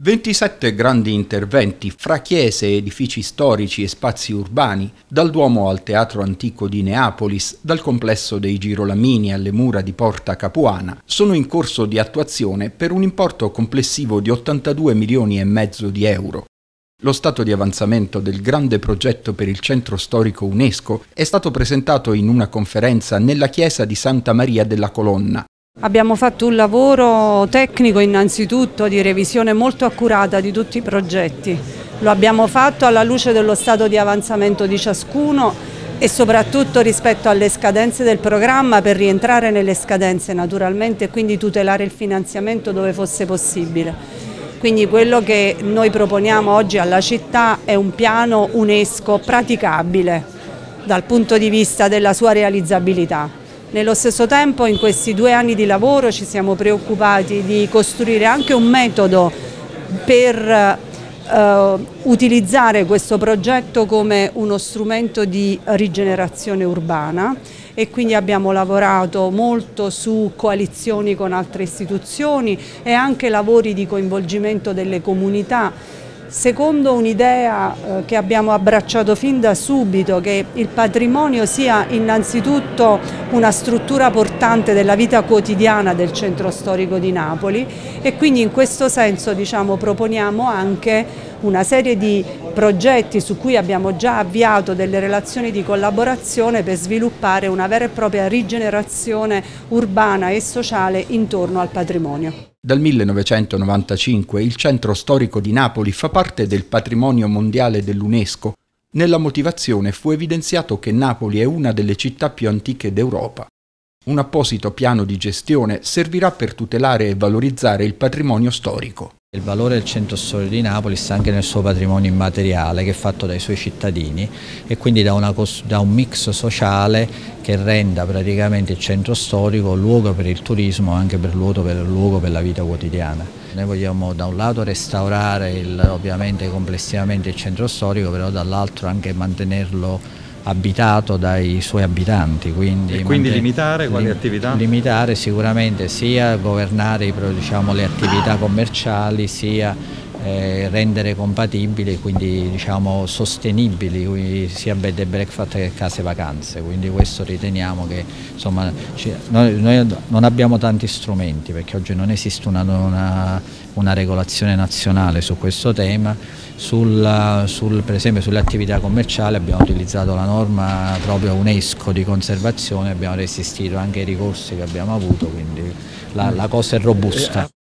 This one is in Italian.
27 grandi interventi fra chiese, edifici storici e spazi urbani, dal Duomo al Teatro Antico di Neapolis, dal complesso dei Girolamini alle mura di Porta Capuana, sono in corso di attuazione per un importo complessivo di 82 milioni e mezzo di euro. Lo stato di avanzamento del grande progetto per il centro storico UNESCO è stato presentato in una conferenza nella chiesa di Santa Maria della Colonna. Abbiamo fatto un lavoro tecnico innanzitutto di revisione molto accurata di tutti i progetti. Lo abbiamo fatto alla luce dello stato di avanzamento di ciascuno e soprattutto rispetto alle scadenze del programma per rientrare nelle scadenze naturalmente e quindi tutelare il finanziamento dove fosse possibile. Quindi quello che noi proponiamo oggi alla città è un piano UNESCO praticabile dal punto di vista della sua realizzabilità. Nello stesso tempo in questi 2 anni di lavoro ci siamo preoccupati di costruire anche un metodo per utilizzare questo progetto come uno strumento di rigenerazione urbana e quindi abbiamo lavorato molto su coalizioni con altre istituzioni e anche lavori di coinvolgimento delle comunità. Secondo un'idea che abbiamo abbracciato fin da subito, che il patrimonio sia innanzitutto una struttura portante della vita quotidiana del centro storico di Napoli e quindi in questo senso proponiamo anche una serie di progetti su cui abbiamo già avviato delle relazioni di collaborazione per sviluppare una vera e propria rigenerazione urbana e sociale intorno al patrimonio. Dal 1995 il centro storico di Napoli fa parte del patrimonio mondiale dell'UNESCO. Nella motivazione fu evidenziato che Napoli è una delle città più antiche d'Europa. Un apposito piano di gestione servirà per tutelare e valorizzare il patrimonio storico. Il valore del centro storico di Napoli sta anche nel suo patrimonio immateriale che è fatto dai suoi cittadini e quindi da un mix sociale che renda praticamente il centro storico luogo per il turismo e anche luogo per la vita quotidiana. Noi vogliamo da un lato restaurare ovviamente complessivamente il centro storico, però dall'altro anche mantenerlo abitato dai suoi abitanti. Quindi limitare quali attività? Limitare sicuramente sia governare le attività commerciali, sia rendere compatibili, quindi sostenibili sia bed and breakfast che case vacanze. Quindi questo riteniamo che noi non abbiamo tanti strumenti perché oggi non esiste una regolazione nazionale su questo tema. Per esempio sulle attività commerciali abbiamo utilizzato la norma proprio UNESCO di conservazione, abbiamo resistito anche ai ricorsi che abbiamo avuto, quindi la cosa è robusta.